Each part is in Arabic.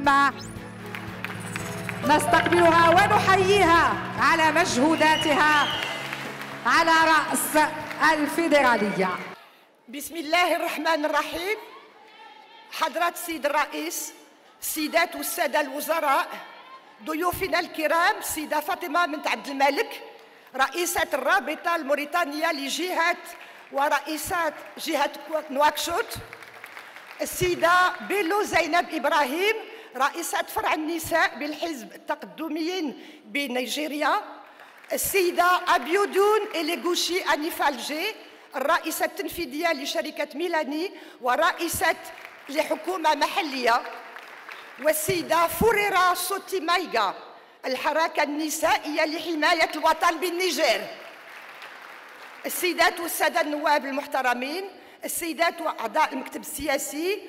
نستقبلها ونحييها على مجهوداتها على رأس الفيدرالية. بسم الله الرحمن الرحيم. حضرة السيد الرئيس، السيدات والسادة الوزراء، ضيوفنا الكرام، السيدة فاطمة بنت عبد الملك رئيسة الرابطة الموريتانية لجهة ورئيسة جهة نواكشوط، السيدة بيلو زينب إبراهيم رئيسة فرع النساء بالحزب التقدميين بنيجيريا، السيدة أبيودون إليغوشي أنيفالجي الرئيسة التنفيذية لشركة ميلاني ورئيسة لحكومة محلية، والسيدة فوريرا صوتي مايغا الحركة النسائية لحماية الوطن بالنيجر. السيدات والسادة النواب المحترمين، السيدات وأعضاء المكتب السياسي،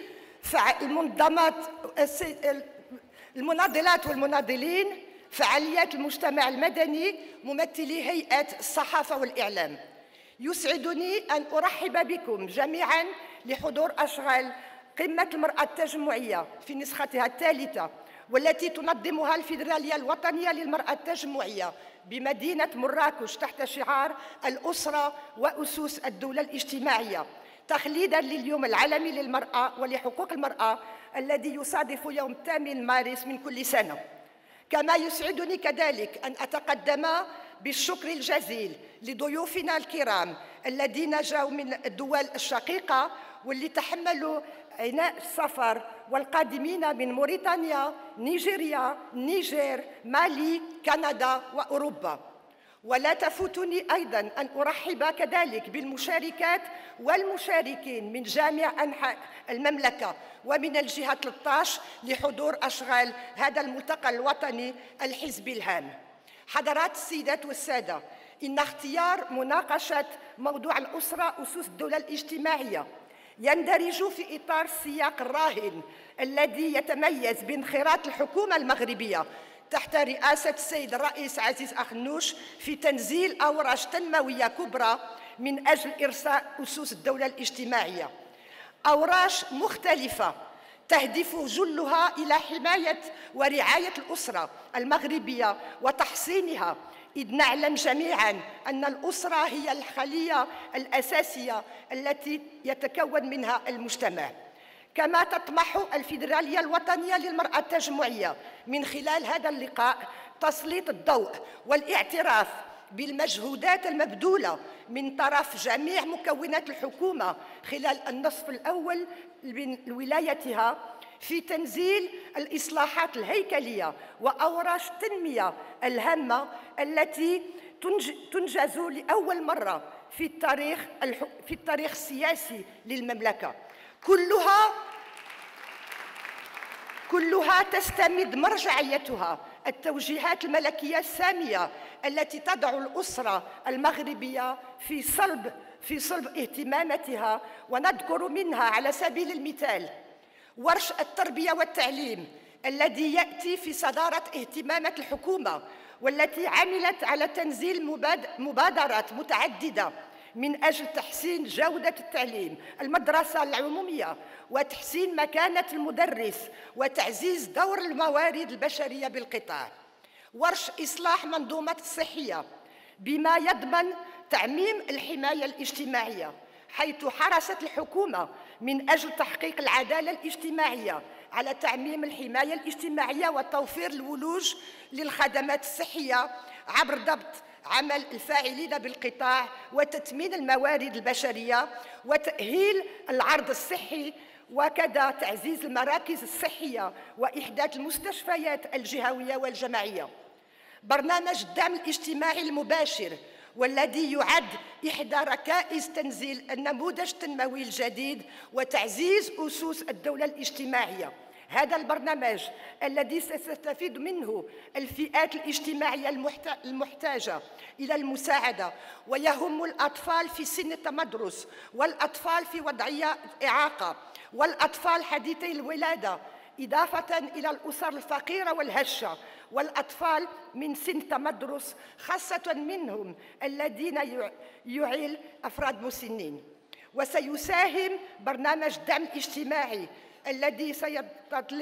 المناضلات والمناضلين، فعاليات المجتمع المدني، ممثلي هيئة الصحافة والإعلام، يسعدني أن أرحب بكم جميعاً لحضور أشغال قمة المرأة التجمعية في نسختها الثالثة، والتي تنظمها الفيدرالية الوطنية للمرأة التجمعية بمدينة مراكش تحت شعار الأسرة وأسس الدولة الاجتماعية، تخليداً لليوم العالمي للمرأة ولحقوق المرأة الذي يصادف يوم 8 مارس من كل سنة. كما يسعدني كذلك أن أتقدم بالشكر الجزيل لضيوفنا الكرام الذين جاءوا من الدول الشقيقة واللي تحملوا عناء السفر، والقادمين من موريتانيا، نيجيريا، النيجر، مالي، كندا وأوروبا. ولا تفوتني أيضاً أن أرحب كذلك بالمشاركات والمشاركين من جميع أنحاء المملكة ومن الجهة 13 لحضور أشغال هذا الملتقى الوطني الحزبي الهام. حضرات السيدات والسادة، إن اختيار مناقشة موضوع الأسرة أسس الدولة الاجتماعية يندرج في إطار السياق الراهن الذي يتميز بانخراط الحكومة المغربية تحت رئاسة السيد الرئيس عزيز أخنوش في تنزيل أوراش تنموية كبرى من أجل إرساء أسس الدولة الاجتماعية، أوراش مختلفة تهدف جلها إلى حماية ورعاية الأسرة المغربية وتحصينها، إذ نعلم جميعاً أن الأسرة هي الخلية الأساسية التي يتكون منها المجتمع. كما تطمح الفيدرالية الوطنية للمرأة التجمعية من خلال هذا اللقاء تسليط الضوء والاعتراف بالمجهودات المبذولة من طرف جميع مكونات الحكومة خلال النصف الأول من ولايتها في تنزيل الإصلاحات الهيكلية وأوراش التنمية الهامة التي تنجز لأول مرة في التاريخ السياسي للمملكة. كلها تستمد مرجعيتها التوجيهات الملكية السامية التي تضع الأسرة المغربية في صلب اهتماماتها، ونذكر منها على سبيل المثال ورش التربية والتعليم الذي يأتي في صدارة اهتمامات الحكومة، والتي عملت على تنزيل مبادرات متعددة من أجل تحسين جودة التعليم المدرسة العمومية وتحسين مكانة المدرس وتعزيز دور الموارد البشرية بالقطاع. ورش إصلاح منظومة الصحية بما يضمن تعميم الحماية الاجتماعية، حيث حرصت الحكومة من أجل تحقيق العدالة الاجتماعية على تعميم الحماية الاجتماعية وتوفير الولوج للخدمات الصحية عبر ضبط عمل الفاعلين بالقطاع وتثمين الموارد البشرية وتأهيل العرض الصحي، وكذا تعزيز المراكز الصحية وإحداث المستشفيات الجهوية والجماعية. برنامج الدعم الاجتماعي المباشر والذي يعد إحدى ركائز تنزيل النموذج التنموي الجديد وتعزيز أسس الدولة الاجتماعية. هذا البرنامج الذي ستستفيد منه الفئات الاجتماعية المحتاجة إلى المساعدة، ويهم الأطفال في سن التمدرس، والأطفال في وضعية إعاقة، والأطفال حديثي الولادة، إضافة إلى الأسر الفقيرة والهشة، والأطفال من سن التمدرس، خاصة منهم الذين يعيل أفراد مسنين. وسيساهم برنامج الدعم الاجتماعي الذي سيتطلب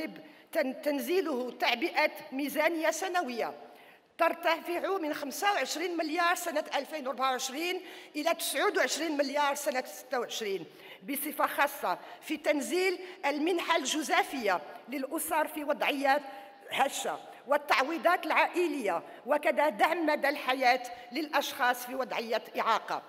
تنزيله تعبئة ميزانية سنوية ترتفع من 25 مليار سنة 2024 إلى 29 مليار سنة 26، بصفة خاصة في تنزيل المنحة الجزافية للأسر في وضعيات هشة والتعويضات العائلية، وكذا دعم مدى الحياة للأشخاص في وضعية إعاقة.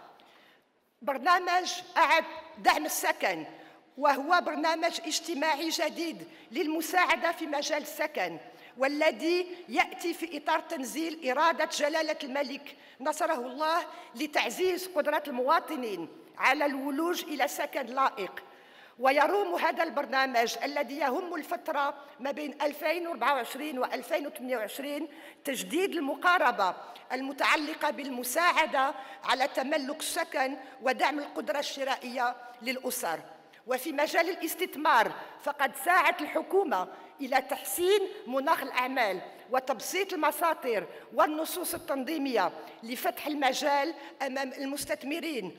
برنامج أعد دعم السكن، وهو برنامج اجتماعي جديد للمساعدة في مجال السكن، والذي يأتي في إطار تنزيل إرادة جلالة الملك نصره الله لتعزيز قدرة المواطنين على الولوج إلى سكن لائق. ويروم هذا البرنامج الذي يهم الفترة ما بين 2024 و 2028 تجديد المقاربة المتعلقة بالمساعدة على تملك السكن ودعم القدرة الشرائية للأسر. وفي مجال الاستثمار فقد ساعدت الحكومة إلى تحسين مناخ الأعمال وتبسيط المساطر والنصوص التنظيمية لفتح المجال أمام المستثمرين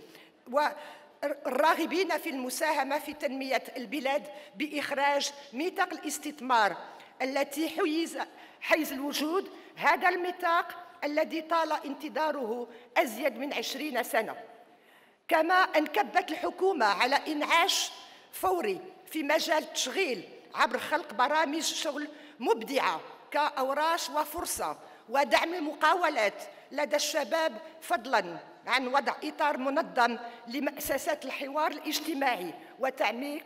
والراغبين في المساهمة في تنمية البلاد بإخراج ميثاق الاستثمار التي حيز الوجود. هذا الميثاق الذي طال انتظاره أزيد من 20 سنة. كما انكبت الحكومة على إنعاش فوري في مجال التشغيل عبر خلق برامج شغل مبدعة كأوراش وفرصة، ودعم المقاولات لدى الشباب، فضلاً عن وضع إطار منظم لمؤسسات الحوار الاجتماعي وتعميق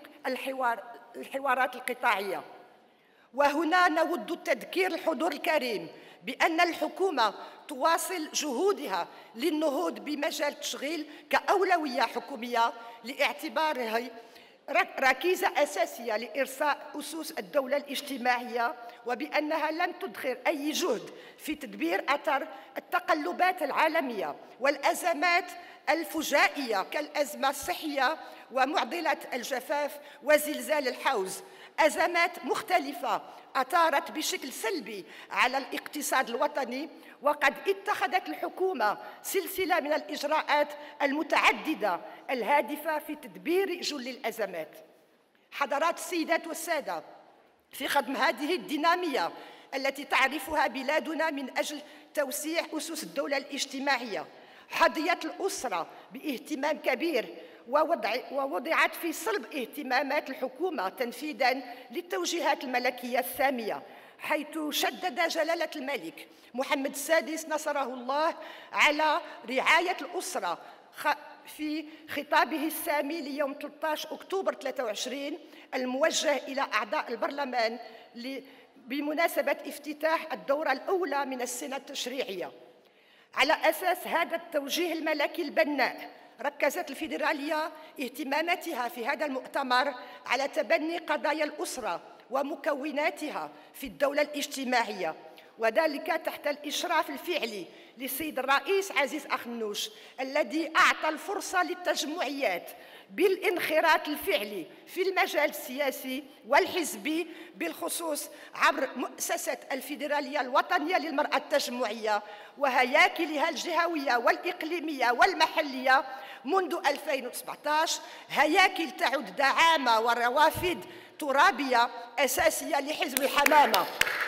الحوارات القطاعية. وهنا نود تذكير الحضور الكريم بأن الحكومة تواصل جهودها للنهوض بمجال التشغيل كأولوية حكومية لاعتباره ركيزة أساسية لإرساء أسس الدولة الاجتماعية، وبأنها لن تدخر أي جهد في تدبير أثر التقلبات العالمية والأزمات الفجائية كالأزمة الصحية ومعضلة الجفاف وزلزال الحوز، أزمات مختلفة أثارت بشكل سلبي على الاقتصاد الوطني. وقد اتخذت الحكومة سلسلة من الإجراءات المتعددة الهادفة في تدبير جل الأزمات. حضرات السيدات والسادة، في خضم هذه الدينامية التي تعرفها بلادنا من أجل توسيع أسس الدولة الاجتماعية، حظيت الأسرة باهتمام كبير ووضعت في صلب اهتمامات الحكومة تنفيذاً للتوجيهات الملكية السامية، حيث شدد جلالة الملك محمد السادس نصره الله على رعاية الأسرة في خطابه السامي ليوم 13 أكتوبر 23 الموجه إلى أعضاء البرلمان بمناسبة افتتاح الدورة الأولى من السنة التشريعية. على أساس هذا التوجيه الملكي البناء، ركزت الفيدرالية اهتماماتها في هذا المؤتمر على تبني قضايا الأسرة ومكوناتها في الدولة الاجتماعية، وذلك تحت الإشراف الفعلي للسيد الرئيس عزيز أخنوش، الذي أعطى الفرصة للتجمعيات بالانخراط الفعلي في المجال السياسي والحزبي، بالخصوص عبر مؤسسة الفيدرالية الوطنية للمرأة التجمعية وهياكلها الجهوية والإقليمية والمحلية منذ 2017، هياكل تعد دعامة وروافد ترابية أساسية لحزب الحمامة.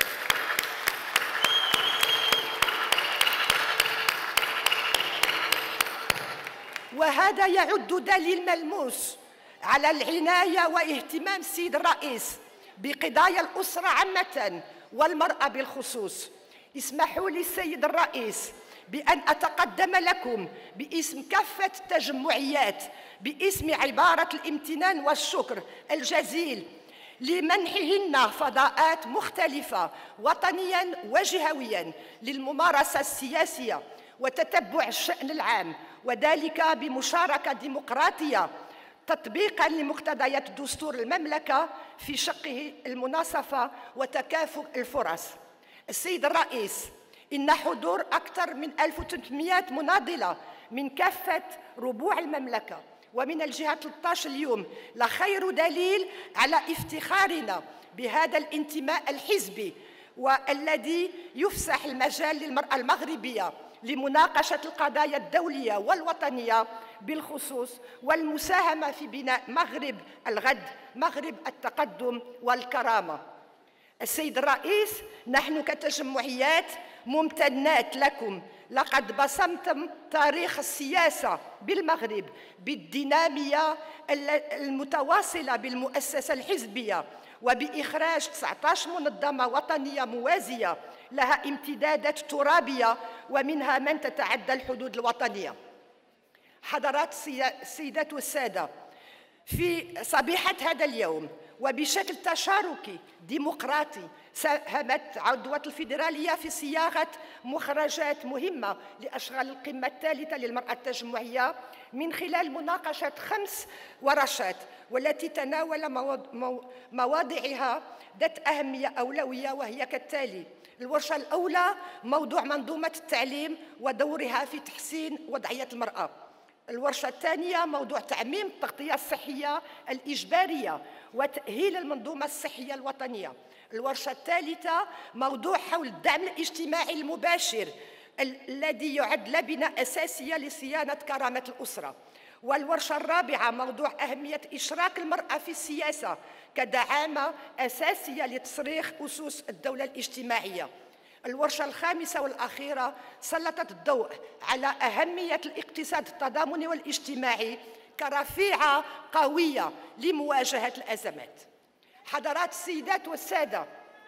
وهذا يعد دليل ملموس على العناية واهتمام السيد الرئيس بقضايا الأسرة عامة والمرأة بالخصوص. اسمحوا لي السيد الرئيس بأن أتقدم لكم باسم كافة التجمعيات باسم عبارة الامتنان والشكر الجزيل لمنحهن فضاءات مختلفة وطنياً وجهوياً للممارسة السياسية وتتبع الشأن العام، وذلك بمشاركة ديمقراطية تطبيقاً لمقتضيات دستور المملكة في شقه المناصفة وتكافؤ الفرص. السيد الرئيس، إن حضور أكثر من 1300 مناضلة من كافة ربوع المملكة ومن الجهة 13 اليوم لخير دليل على افتخارنا بهذا الانتماء الحزبي، والذي يفسح المجال للمرأة المغربية لمناقشة القضايا الدولية والوطنية بالخصوص والمساهمة في بناء مغرب الغد، مغرب التقدم والكرامة. السيد الرئيس، نحن كتجمعيات ممتنات لكم، لقد بصمتم تاريخ السياسة بالمغرب بالدينامية المتواصلة بالمؤسسة الحزبية، وبإخراج 19 منظمة وطنية موازية لها امتدادات ترابية ومنها من تتعدى الحدود الوطنية. حضرات السيدات والسادة، في صبيحة هذا اليوم وبشكل تشاركي ديمقراطي ساهمت عضوة الفيدرالية في صياغة مخرجات مهمة لأشغال القمة الثالثة للمرأة التجمعية من خلال مناقشة 5 ورشات، والتي تناول مواضيعها ذات أهمية أولوية، وهي كالتالي: الورشة الأولى موضوع منظومة التعليم ودورها في تحسين وضعية المرأة. الورشة الثانية موضوع تعميم التغطية الصحية الإجبارية وتأهيل المنظومة الصحية الوطنية. الورشة الثالثة موضوع حول الدعم الاجتماعي المباشر الذي يعد لبنة أساسية لصيانة كرامة الأسرة. والورشة الرابعة موضوع أهمية إشراك المرأة في السياسة كدعامة أساسية لتصريخ أسس الدولة الاجتماعية. الورشة الخامسة والأخيرة سلطت الضوء على أهمية الاقتصاد التضامني والاجتماعي كرفيعة قوية لمواجهة الأزمات. حضرات السيدات والسادة،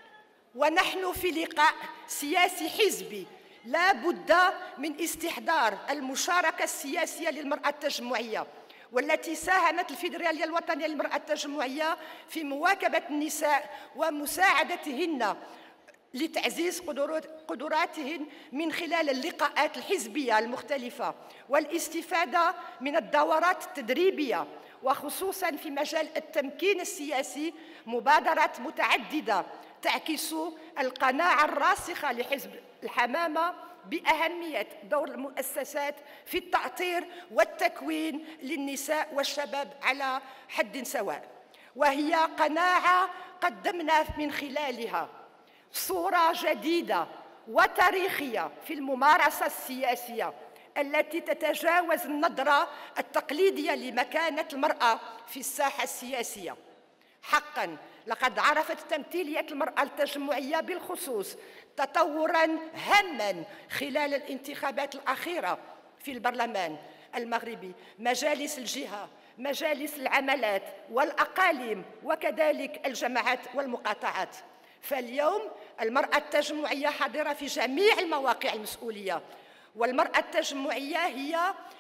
ونحن في لقاء سياسي حزبي لا بد من استحضار المشاركة السياسية للمرأة التجمعية، والتي ساهمت الفيدرالية الوطنية للمرأة التجمعية في مواكبة النساء ومساعدتهن لتعزيز قدراتهن من خلال اللقاءات الحزبية المختلفة والاستفادة من الدورات التدريبية، وخصوصاً في مجال التمكين السياسي مبادرات متعددة تعكس القناعة الراسخة لحزب الحمامة بأهمية دور المؤسسات في التأطير والتكوين للنساء والشباب على حد سواء، وهي قناعة قدمنا من خلالها صورة جديدة وتاريخية في الممارسة السياسية التي تتجاوز النظرة التقليدية لمكانة المرأة في الساحة السياسية. حقاً لقد عرفت تمثيلية المرأة التجمعية بالخصوص تطوراً هاماً خلال الانتخابات الأخيرة في البرلمان المغربي، مجالس الجهة، مجالس العملات والأقاليم، وكذلك الجماعات والمقاطعات. فاليوم المرأة التجمعية حاضرة في جميع المواقع المسؤولية، والمرأة التجمعية هي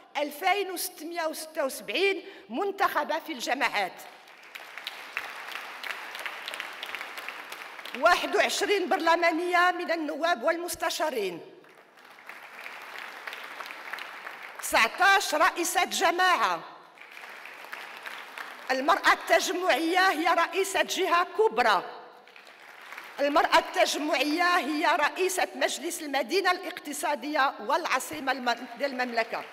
2676 منتخبة في الجماعات، 21 برلمانية من النواب والمستشارين، 19 رئيسة جماعة. المرأة التجمعية هي رئيسة جهة كبرى. المرأة التجمعية هي رئيسة مجلس المدينة الاقتصادية والعاصمة للمملكة.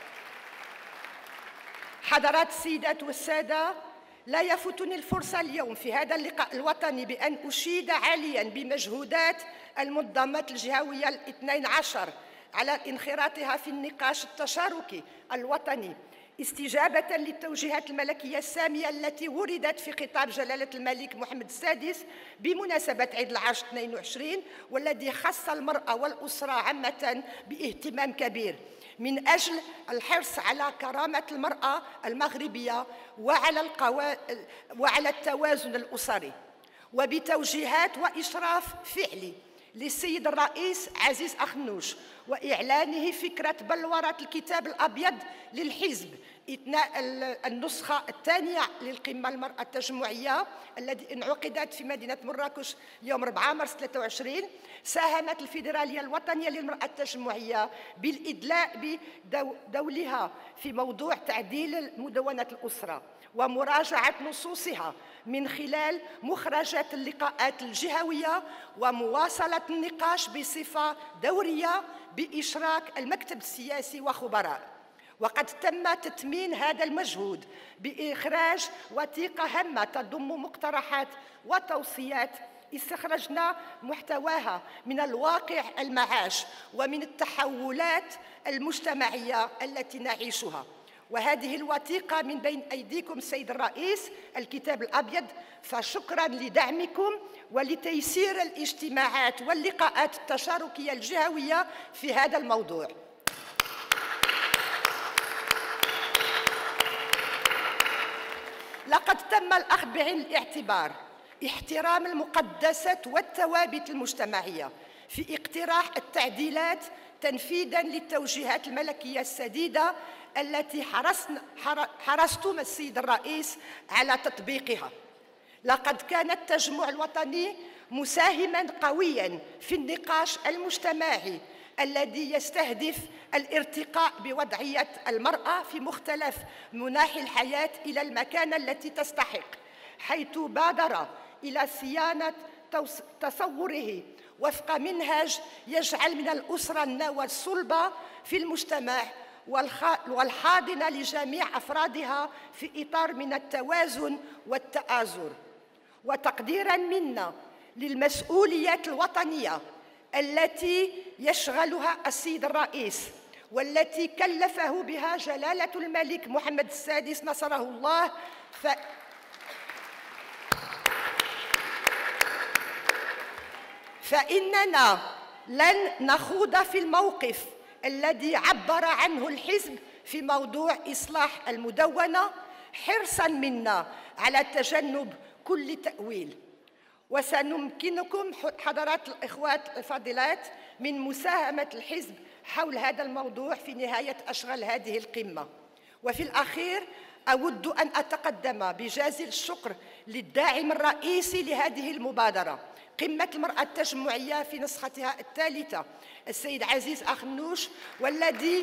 حضرات السيدات والسادة، لا يفوتني الفرصة اليوم في هذا اللقاء الوطني بأن أشيد عالياً بمجهودات المنظمات الجهوية ال12 على انخراطها في النقاش التشاركي الوطني استجابة للتوجيهات الملكية السامية التي وردت في خطاب جلالة الملك محمد السادس بمناسبة عيد العرش 22، والذي خص المرأة والأسرة عامة باهتمام كبير من أجل الحرص على كرامة المرأة المغربية وعلى التوازن الأسري، وبتوجيهات وإشراف فعلي للسيد الرئيس عزيز أخنوش وإعلانه فكرة بلورة الكتاب الأبيض للحزب إثناء النسخة الثانية للقمة المرأة التجمعية التي انعقدت في مدينة مراكش يوم 4 مارس 23. ساهمت الفيدرالية الوطنية للمرأة التجمعية بالإدلاء بدولها في موضوع تعديل مدونة الأسرة ومراجعة نصوصها من خلال مخرجات اللقاءات الجهوية ومواصلة النقاش بصفة دورية بإشراك المكتب السياسي وخبراء. وقد تم تتمين هذا المجهود بإخراج وثيقة هامة تضم مقترحات وتوصيات استخرجنا محتواها من الواقع المعاش ومن التحولات المجتمعية التي نعيشها، وهذه الوثيقة من بين أيديكم السيد الرئيس، الكتاب الأبيض، فشكرا لدعمكم ولتيسير الاجتماعات واللقاءات التشاركية الجهوية في هذا الموضوع. لقد تم الأخذ بعين الاعتبار احترام المقدسات والثوابت المجتمعية في اقتراح التعديلات تنفيذاً للتوجيهات الملكية السديدة التي حرصتم السيد الرئيس على تطبيقها. لقد كان التجمع الوطني مساهماً قوياً في النقاش المجتمعي الذي يستهدف الارتقاء بوضعية المرأة في مختلف مناحي الحياة إلى المكانة التي تستحق، حيث بادر إلى صيانة تصوره وفق منهج يجعل من الأسرة النواة الصلبة في المجتمع والحاضنة لجميع أفرادها في إطار من التوازن والتآزر، وتقديراً منا للمسؤوليات الوطنية التي يشغلها السيد الرئيس والتي كلفه بها جلالة الملك محمد السادس نصره الله، فإننا لن نخوض في الموقف الذي عبر عنه الحزب في موضوع إصلاح المدونة، حرصاً منا على تجنب كل تأويل. وسنمكنكم حضرات الإخوات الفاضلات من مساهمة الحزب حول هذا الموضوع في نهاية أشغال هذه القمة. وفي الأخير أود أن أتقدم بجزيل الشكر للداعم الرئيسي لهذه المبادرة، قمة المرأة التجمعية في نسختها الثالثة، السيد عزيز أخنوش، والذي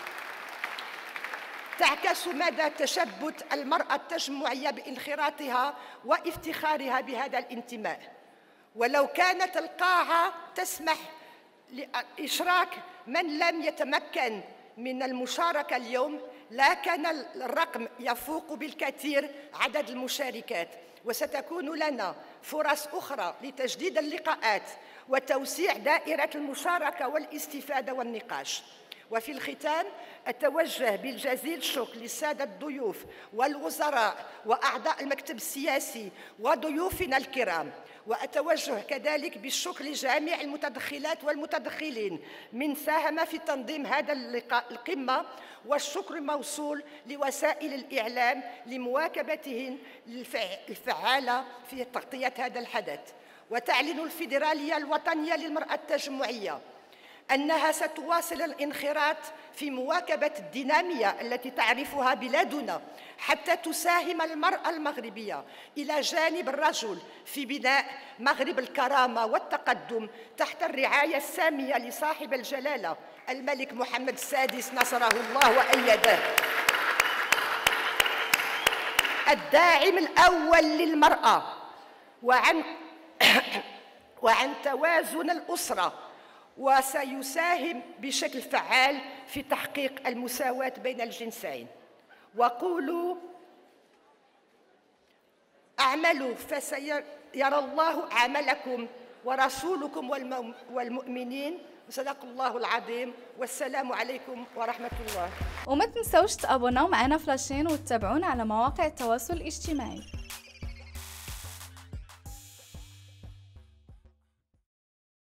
تعكس مدى تشبت المرأة التجمعية بانخراطها وافتخارها بهذا الانتماء. ولو كانت القاعة تسمح لإشراك من لم يتمكن من المشاركة اليوم، لا كان الرقم يفوق بالكثير عدد المشاركات، وستكون لنا فرص أخرى لتجديد اللقاءات وتوسيع دائرة المشاركة والاستفادة والنقاش. وفي الختام أتوجه بالجزيل الشكر للسادة الضيوف والوزراء وأعضاء المكتب السياسي وضيوفنا الكرام، وأتوجه كذلك بالشكر لجميع المتدخلات والمتدخلين من ساهم في تنظيم هذا القمة، والشكر موصول لوسائل الإعلام لمواكبتهن الفعالة في تغطية هذا الحدث. وتعلن الفيدرالية الوطنية للمرأة التجمعية أنها ستواصل الانخراط في مواكبة الدينامية التي تعرفها بلادنا حتى تساهم المرأة المغربية إلى جانب الرجل في بناء مغرب الكرامة والتقدم تحت الرعاية السامية لصاحب الجلالة الملك محمد السادس نصره الله وأيده. الداعم الأول للمرأة وعن توازن الأسرة، وسيساهم بشكل فعال في تحقيق المساواة بين الجنسين. وقولوا اعملوا فسيرى الله عملكم ورسولكم والمؤمنين. صدق الله العظيم، والسلام عليكم ورحمة الله. وما تنسوش تابوناو معنا فلاشين وتتابعونا على مواقع التواصل الاجتماعي.